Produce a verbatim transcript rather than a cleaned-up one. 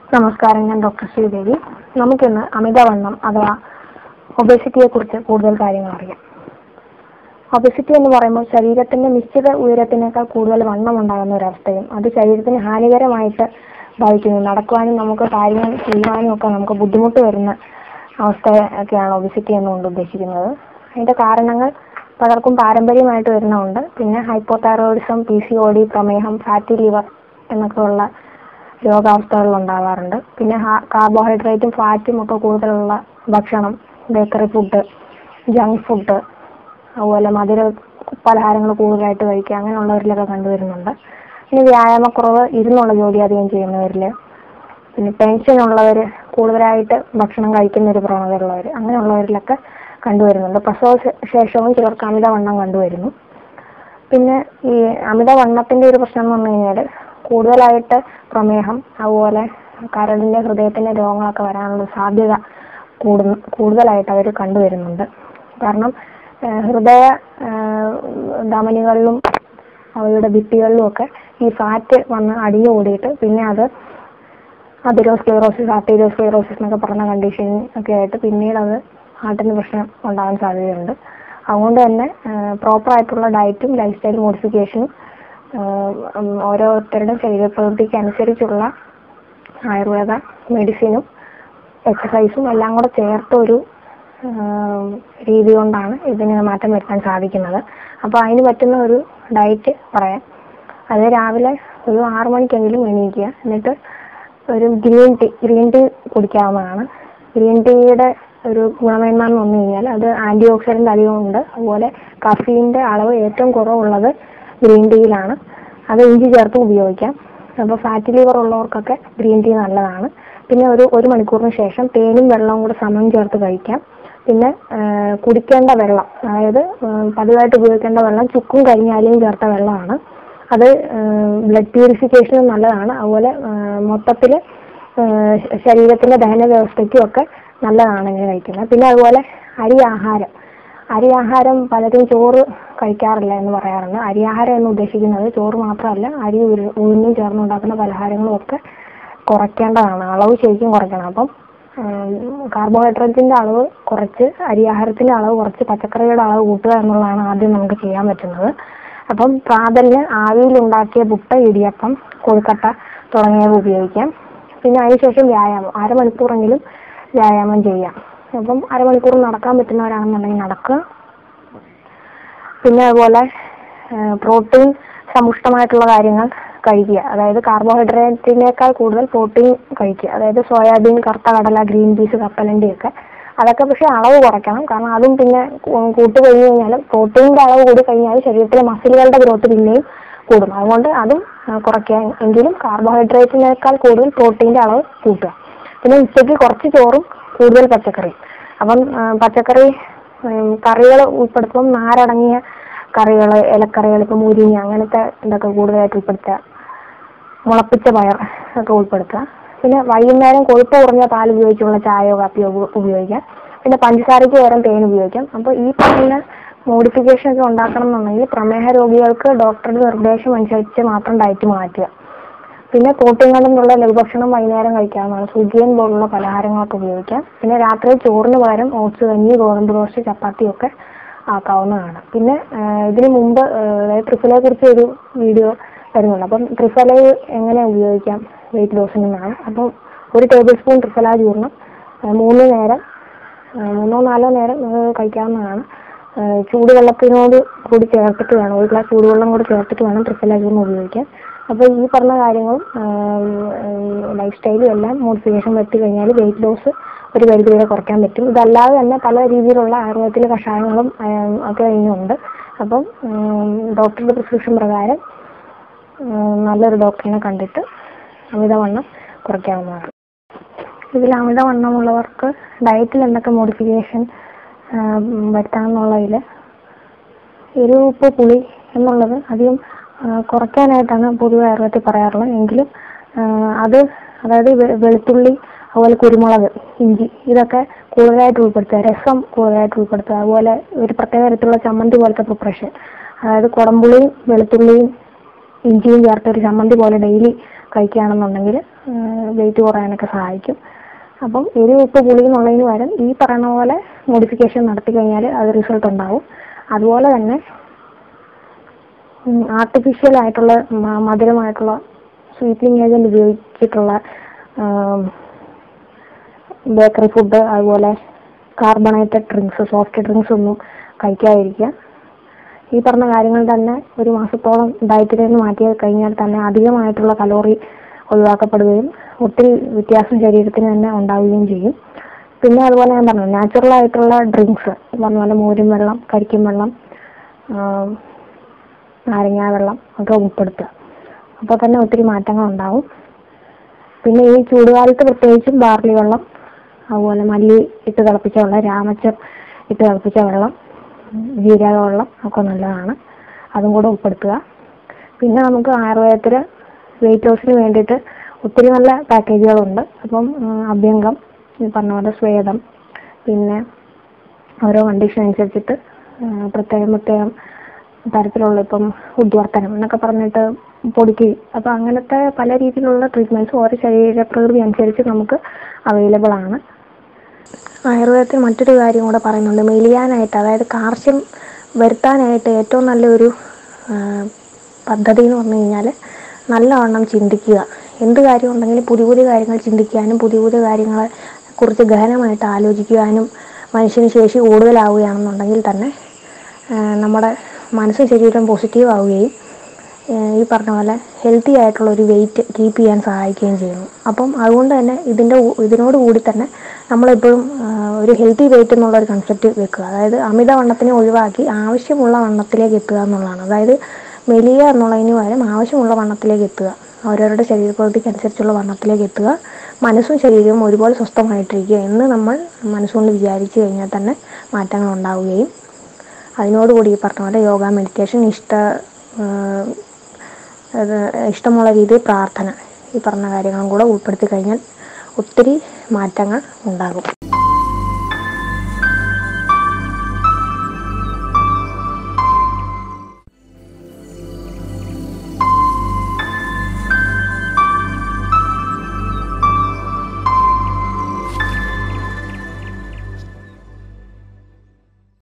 നമസ്കാരം, ഞാൻ ഡോക്ടർ ശ്രീദേവി. നമുക്കിന്ന് അമിതവണ്ണം അഥവാ ഒബേസിറ്റിയെ കുറിച്ച് കൂടുതൽ കാര്യങ്ങൾ അറിയാം. ഒബേസിറ്റി എന്ന് പറയുമ്പോൾ ശരീരത്തിന്റെ നിശ്ചിത ഉയരത്തിനേക്കാൾ കൂടുതൽ വണ്ണം ഉണ്ടാകുന്ന ഒരവസ്ഥയും അത് ശരീരത്തിന് ഹാനികരമായിട്ട് ബാധിക്കുന്നു. നടക്കുവാനും നമുക്ക് കാര്യങ്ങൾ ചെയ്യുവാനും ഒക്കെ നമുക്ക് ബുദ്ധിമുട്ട് വരുന്ന അവസ്ഥയൊക്കെയാണ് ഒബേസിറ്റി എന്നുകൊണ്ട് ഉദ്ദേശിക്കുന്നത്. അതിന്റെ കാരണങ്ങൾ പലർക്കും പാരമ്പര്യമായിട്ട് വരുന്നുണ്ട്. പിന്നെ hypothyroidism, P C O D, പ്രമേഹം, ഫാറ്റി ലിവർ എന്നൊക്കെയുള്ള രോഗാവസ്ഥകൾ ഉണ്ടാകാറുണ്ട്. പിന്നെ കാർബോഹൈഡ്രേറ്റും ഫാറ്റും ഒക്കെ കൂടുതലുള്ള ഭക്ഷണം, ബേക്കറി ഫുഡ്, ജങ്ക് ഫുഡ്, അതുപോലെ മധുര പലഹാരങ്ങൾ കൂടുതലായിട്ട് കഴിക്കുക, അങ്ങനെയുള്ളവരിലൊക്കെ കണ്ടുവരുന്നുണ്ട്. പിന്നെ വ്യായാമക്കുറവ്, ഇരുന്നുള്ള ജോലി അധികം ചെയ്യുന്നവരിൽ, പിന്നെ ടെൻഷൻ ഉള്ളവർ, കൂടുതലായിട്ട് ഭക്ഷണം കഴിക്കുന്ന ഒരു പ്രവണതയുള്ളവർ, അങ്ങനെയുള്ളവരിലൊക്കെ കണ്ടുവരുന്നുണ്ട്. പ്രസവ ശേഷവും ചിലർക്ക് അമിതവണ്ണം കണ്ടുവരുന്നു. പിന്നെ ഈ അമിതവണ്ണത്തിന്റെ ഒരു പ്രശ്നം എന്ന് പറഞ്ഞു കഴിഞ്ഞാൽ കൂടുതലായിട്ട് പ്രമേഹം, അതുപോലെ കരളിന്റെ ഹൃദയത്തിന്റെ രോഗങ്ങളൊക്കെ വരാനുള്ള സാധ്യത കൂടു കൂടുതലായിട്ട് അവർ കണ്ടുവരുന്നുണ്ട്. കാരണം ഹൃദയ ധമനികളിലും അവരുടെ ഭിത്തികളിലും ഒക്കെ ഈ ഫാറ്റ് വന്ന് അടിഞ്ഞു കൂടിയിട്ട് പിന്നെ അത് അതിരോസ്ക്ലെറോസിസ്, ആർട്ടീരിയോസ്ക്ലെറോസിസ് എന്നൊക്കെ പറഞ്ഞ കണ്ടീഷൻ ഒക്കെ ആയിട്ട് പിന്നീട് അത് ഹാർട്ടിന് പ്രശ്നം ഉണ്ടാകാൻ സാധ്യതയുണ്ട്. അതുകൊണ്ട് തന്നെ പ്രോപ്പർ ആയിട്ടുള്ള ഡയറ്റും ലൈഫ് സ്റ്റൈൽ മോഡിഫിക്കേഷനും ഓരോരുത്തരുടെ ശരീരപ്രവൃത്തിക്ക് അനുസരിച്ചുള്ള ആയുർവേദ മെഡിസിനും എക്സസൈസും എല്ലാം കൂടെ ചേർത്ത ഒരു രീതി കൊണ്ടാണ് ഇതിന് മാറ്റം വരുത്താൻ സാധിക്കുന്നത്. അപ്പോൾ അതിന് പറ്റുന്ന ഒരു ഡയറ്റ് പറയാം. അത് രാവിലെ ഒരു ആറു മണിക്കെങ്കിലും എണീക്കുക. എന്നിട്ട് ഒരു ഗ്രീൻ ടീ ഗ്രീൻ ടീ കുടിക്കാവുന്നതാണ്. ഗ്രീൻ ടീയുടെ ഒരു ഗുണമേന്മ എന്ന് പറഞ്ഞു കഴിഞ്ഞാൽ അത് ആന്റി ഓക്സിഡന്റ് അധികമുണ്ട്. അതുപോലെ കഫീന്റെ അളവ് ഏറ്റവും കുറവുള്ളത് ഗ്രീൻ ടീയിലാണ്. അത് ഇഞ്ചി ചേർത്ത് ഉപയോഗിക്കാം. അപ്പോൾ ഫാറ്റി ലിവർ ഉള്ളവർക്കൊക്കെ ഗ്രീൻ ടീ നല്ലതാണ്. പിന്നെ ഒരു ഒരു മണിക്കൂറിന് ശേഷം തേനും വെള്ളവും കൂടെ സമം ചേർത്ത് കഴിക്കാം. പിന്നെ കുടിക്കേണ്ട വെള്ളം, അതായത് പതിവായിട്ട് ഉപയോഗിക്കേണ്ട വെള്ളം ചുക്കും കരിഞ്ഞാലിയും ചേർത്ത വെള്ളമാണ്. അത് ബ്ലഡ് പ്യൂരിഫിക്കേഷനും നല്ലതാണ്. അതുപോലെ മൊത്തത്തിൽ ശരീരത്തിന്റെ ദഹന വ്യവസ്ഥയ്ക്കും ഒക്കെ നല്ലതാണ് ഇങ്ങനെ കഴിക്കുന്നത്. പിന്നെ അതുപോലെ അരി ആഹാരം അരി ആഹാരം പലരും ചോറ് കഴിക്കാറില്ല എന്ന് പറയാറുണ്ട്. അരിയാഹാരം എന്ന് ഉദ്ദേശിക്കുന്നത് ചോറ് മാത്രമല്ല, അരി ഉഴുന്നും ചേർന്നുണ്ടാക്കുന്ന പലഹാരങ്ങളും ഒക്കെ കുറയ്ക്കേണ്ടതാണ്. അളവ് ശരിക്കും കുറയ്ക്കണം. അപ്പം കാർബോഹൈഡ്രേറ്റിന്റെ അളവ് കുറച്ച്, അരിയാഹാരത്തിന്റെ അളവ് കുറച്ച്, പച്ചക്കറിയുടെ അളവ് കൂട്ടുക എന്നുള്ളതാണ് ആദ്യം നമുക്ക് ചെയ്യാൻ പറ്റുന്നത്. അപ്പം പ്രാതലിന് ആവിയിലുണ്ടാക്കിയ പുട്ട്, ഇടിയപ്പം, കൊഴുക്കട്ട തുടങ്ങിയവ ഉപയോഗിക്കാം. പിന്നെ അതിനുശേഷം വ്യായാമം, അരമണിക്കൂറെങ്കിലും വ്യായാമം ചെയ്യാം. അപ്പം അരമണിക്കൂർ നടക്കാൻ പറ്റുന്നവരാണെന്നുണ്ടെങ്കിൽ നടക്കുക. പിന്നെ അതുപോലെ പ്രോട്ടീൻ സമ്പുഷ്ടമായിട്ടുള്ള കാര്യങ്ങൾ കഴിക്കുക. അതായത് കാർബോഹൈഡ്രേറ്റിനേക്കാൾ കൂടുതൽ പ്രോട്ടീൻ കഴിക്കുക. അതായത് സോയാബീൻ, കറുത്ത കടല, ഗ്രീൻ പീസ്, കപ്പലണ്ടി ഒക്കെ. അതൊക്കെ പക്ഷെ അളവ് കുറയ്ക്കണം. കാരണം അതും പിന്നെ കൂട്ട് കഴിഞ്ഞ് കഴിഞ്ഞാൽ പ്രോട്ടീനിന്റെ അളവ് കൂടി കഴിഞ്ഞാൽ ശരീരത്തിലെ മസിലുകളുടെ ഗ്രോത്ത് പിന്നെയും കൂടും. അതുകൊണ്ട് അതും കുറയ്ക്കുക. എങ്കിലും കാർബോഹൈഡ്രേറ്റിനേക്കാൾ കൂടുതൽ പ്രോട്ടീന്റെ അളവ് കൂട്ടുക. പിന്നെ ഉച്ചയ്ക്ക് കുറച്ച് ചോറും കൂടുതൽ പച്ചക്കറി. അപ്പം പച്ചക്കറി കറികൾ ഉൾപ്പെടുത്തുമ്പം നാരടങ്ങിയ കറികൾ, ഇലക്കറികൾ, ഇപ്പം മുരിങ്ങ അങ്ങനത്തെ ഇതൊക്കെ കൂടുതലായിട്ട് ഉൾപ്പെടുത്തുക. മുളപ്പിച്ച പയർ ഒക്കെ ഉൾപ്പെടുത്തുക. പിന്നെ വൈകുന്നേരം കൊഴുപ്പ് കുറഞ്ഞ പാൽ ഉപയോഗിച്ചുള്ള ചായയോ കാപ്പിയോ ഉപയോഗിക്കാം. പിന്നെ പഞ്ചസാരയ്ക്ക് പകരം തേൻ ഉപയോഗിക്കാം. അപ്പോൾ ഈ പറഞ്ഞ മോഡിഫിക്കേഷൻ ഒക്കെ ഉണ്ടാക്കണം എന്നുണ്ടെങ്കിൽ പ്രമേഹ രോഗികൾക്ക് ഡോക്ടറുടെ നിർദ്ദേശം അനുസരിച്ച് മാത്രം ഡയറ്റ് മാറ്റുക. പിന്നെ പ്രോട്ടീൻ കൊണ്ടുള്ള ലഘുഭക്ഷണം വൈകുന്നേരം കഴിക്കാവുന്നതാണ്. സുജിയൻ പോലുള്ള പലഹാരങ്ങളൊക്കെ ഉപയോഗിക്കാം. പിന്നെ രാത്രി ചോറിന് പകരം ഓട്സ്, കഞ്ഞി, ഗോതമ്പ് ദോശ, ചപ്പാത്തിയൊക്കെ ആക്കാവുന്നതാണ്. പിന്നെ ഇതിനു മുമ്പ് അതായത് ട്രിഫലയെ കുറിച്ച് ഒരു വീഡിയോ വരുന്നുണ്ട്. അപ്പം ട്രിഫല എങ്ങനെ ഉപയോഗിക്കാം വെയിറ്റ് ലോസിനാണ്. അപ്പം ഒരു ടേബിൾ സ്പൂൺ ട്രിഫല ചൂർണം മൂന്ന് നേരം മൂന്നോ നാലോ നേരം കഴിക്കാവുന്നതാണ്. ചൂടുവെള്ളത്തിനോട് കൂടി ചേർത്തിട്ട് വേണം, ഒരു ഗ്ലാസ് ചൂടുവെള്ളം കൂടി ചേർത്തിട്ട് വേണം ട്രിഫല ചൂർണം ഉപയോഗിക്കാൻ. അപ്പോൾ ഈ പറഞ്ഞ കാര്യങ്ങളും ലൈഫ് സ്റ്റൈലും എല്ലാം മോഡിഫിക്കേഷൻ വരുത്തി കഴിഞ്ഞാൽ വെയിറ്റ് ലോസ് ഒരു പരിധി വരെ കുറയ്ക്കാൻ പറ്റും. ഇതല്ലാതെ തന്നെ പല രീതിയിലുള്ള ആയുർവേദത്തിലെ കഷായങ്ങളും ഒക്കെ ഇനിയുണ്ട്. അപ്പം ഡോക്ടറുടെ പ്രിസ്ക്രിപ്ഷൻ പ്രകാരം നല്ലൊരു ഡോക്ടറിനെ കണ്ടിട്ട് അമിതവണ്ണം കുറയ്ക്കാവുന്നതാണ്. ഇതിൽ അമിതവണ്ണമുള്ളവർക്ക് ഡയറ്റിൽ എന്തൊക്കെ മോഡിഫിക്കേഷൻ വരുത്താമെന്നുള്ളതിൽ എരിവ്, ഉപ്പ്, പുളി എന്നുള്ളത് അധികം കുറയ്ക്കാനായിട്ടാണ് പൊതുവെ ആയുർവേദത്തിൽ പറയാറുള്ളത്. എങ്കിലും അത് അതായത് വെളുത്തുള്ളി, അതുപോലെ കുരുമുളക്, ഇഞ്ചി ഇതൊക്കെ കൂടുതലായിട്ട് ഉൾപ്പെടുത്തുക. രസം കൂടുതലായിട്ട് ഉൾപ്പെടുത്തുക. അതുപോലെ ഒരു പ്രത്യേക തരത്തിലുള്ള ചമ്മന്തി പോലത്തെ പ്രിപ്പറേഷൻ, അതായത് കുടംപുളിയും വെളുത്തുള്ളിയും ഇഞ്ചിയും ചേർത്ത് ഒരു ചമ്മന്തി പോലെ ഡെയിലി കഴിക്കുകയാണെന്നുണ്ടെങ്കിൽ വെയിറ്റ് കുറയാനൊക്കെ സഹായിക്കും. അപ്പം എരിവ് ഉപ്പ് പുളി എന്നുള്ളതിന് പകരം ഈ പറയുന്ന പോലെ മോഡിഫിക്കേഷൻ നടത്തി കഴിഞ്ഞാൽ അത് റിസൾട്ട് ഉണ്ടാവും. അതുപോലെ തന്നെ ആർട്ടിഫിഷ്യൽ ആയിട്ടുള്ള മധുരമായിട്ടുള്ള സ്വീറ്റനിങ് ഏജന്റ് ഉപയോഗിച്ചിട്ടുള്ള ബേക്കറി ഫുഡ്, അതുപോലെ കാർബണേറ്റഡ് ഡ്രിങ്ക്സ്, സോഫ്റ്റ് ഡ്രിങ്ക്സ് ഒന്നും കഴിക്കാതിരിക്കുക. ഈ പറഞ്ഞ കാര്യങ്ങൾ തന്നെ ഒരു മാസത്തോളം ഡയറ്റിൽ നിന്ന് മാറ്റി കഴിഞ്ഞാൽ തന്നെ അധികമായിട്ടുള്ള കലോറി ഒഴിവാക്കപ്പെടുകയും ഒത്തിരി വ്യത്യാസം ശരീരത്തിന് തന്നെ ഉണ്ടാവുകയും ചെയ്യും. പിന്നെ അതുപോലെ ഞാൻ പറഞ്ഞു നാച്ചുറൽ ആയിട്ടുള്ള ഡ്രിങ്ക്സ് പറഞ്ഞ പോലെ മോരും വെള്ളം, കരിക്കും വെള്ളം, നാരങ്ങാ വെള്ളം ഒക്കെ ഉൾപ്പെടുത്തുക. അപ്പോൾ തന്നെ ഒത്തിരി മാറ്റങ്ങൾ ഉണ്ടാവും. പിന്നെ ഈ ചൂടുകാലത്ത് പ്രത്യേകിച്ചും ബാർലി വെള്ളം, അതുപോലെ മല്ലി ഇട്ട് തിളപ്പിച്ച വെള്ളം, രാമച്ചം ഇട്ട് തിളപ്പിച്ച വെള്ളം, ജീരക വെള്ളം ഒക്കെ നല്ലതാണ്. അതും കൂടെ ഉൾപ്പെടുത്തുക. പിന്നെ നമുക്ക് ആയുർവേദത്തിൽ വെയിറ്റ് ലോസിന് വേണ്ടിയിട്ട് ഒത്തിരി നല്ല പാക്കേജുകളുണ്ട്. അപ്പം അഭ്യംഗം, ഈ പറഞ്ഞ പോലെ സ്വേദം, പിന്നെ ഓരോ കണ്ടീഷൻ അനുസരിച്ചിട്ട് പ്രത്യേകം പ്രത്യേകം തരത്തിലുള്ള ഇപ്പം ഉദ്വർത്തനം എന്നൊക്കെ പറഞ്ഞിട്ട് പൊടിക്ക്, അപ്പം അങ്ങനത്തെ പല രീതിയിലുള്ള ട്രീറ്റ്മെൻറ്റ്സ് ഓരോ ശരീരപ്രകൃതി അനുസരിച്ച് നമുക്ക് അവൈലബിൾ ആണ്. ആയുർവേദത്തിൽ മറ്റൊരു കാര്യം കൂടെ പറയുന്നുണ്ട്. മെലിയാനായിട്ട്, അതായത് കാർഷ്യം വരുത്താനായിട്ട് ഏറ്റവും നല്ലൊരു പദ്ധതി എന്ന് പറഞ്ഞു കഴിഞ്ഞാൽ നല്ലവണ്ണം ചിന്തിക്കുക. എന്ത് കാര്യം ഉണ്ടെങ്കിലും പുതിയ പുതിയ കാര്യങ്ങൾ ചിന്തിക്കാനും പുതിയ പുതിയ കാര്യങ്ങളെ കുറിച്ച് ഗഹനമായിട്ട് ആലോചിക്കുവാനും മനുഷ്യന് ശേഷി കൂടുതലാവുകയാണെന്നുണ്ടെങ്കിൽ തന്നെ നമ്മുടെ മനസ്സും ശരീരം പോസിറ്റീവ് ആവുകയും ഈ പറഞ്ഞ പോലെ ഹെൽത്തി ആയിട്ടുള്ള ഒരു വെയിറ്റ് കീപ്പ് ചെയ്യാൻ സഹായിക്കുകയും ചെയ്യുന്നു. അപ്പം അതുകൊണ്ട് തന്നെ ഇതിൻ്റെ ഇതിനോട് കൂടി തന്നെ നമ്മളെപ്പോഴും ഒരു ഹെൽത്തി വെയിറ്റ് എന്നുള്ള ഒരു കൺസെപ്റ്റ് വെക്കുക. അതായത് അമിത വണ്ണത്തിനെ ഒഴിവാക്കി ആവശ്യമുള്ള വണ്ണത്തിലേക്ക് എത്തുക എന്നുള്ളതാണ്. അതായത് മെലിയ എന്നുള്ളതിന് പകരം ആവശ്യമുള്ള വണ്ണത്തിലേക്ക് എത്തുക, ഓരോരുടെ ശരീരപ്രകൃതിക്ക് അനുസരിച്ചുള്ള വണ്ണത്തിലേക്ക് എത്തുക, മനസ്സും ശരീരവും ഒരുപോലെ സ്വസ്ഥമായിട്ടിരിക്കുക എന്ന് നമ്മൾ മനസ്സുകൊണ്ട് വിചാരിച്ചു കഴിഞ്ഞാൽ തന്നെ മാറ്റങ്ങൾ ഉണ്ടാവുകയും അതിനോടുകൂടി ഈ പറഞ്ഞ പോലെ യോഗ, മെഡിറ്റേഷൻ, ഇഷ്ട ഇഷ്ടമുള്ള രീതിയിൽ പ്രാർത്ഥന, ഈ പറഞ്ഞ കാര്യങ്ങളും കൂടെ ഉൾപ്പെടുത്തി കഴിഞ്ഞാൽ ഒത്തിരി മാറ്റങ്ങൾ ഉണ്ടാകും.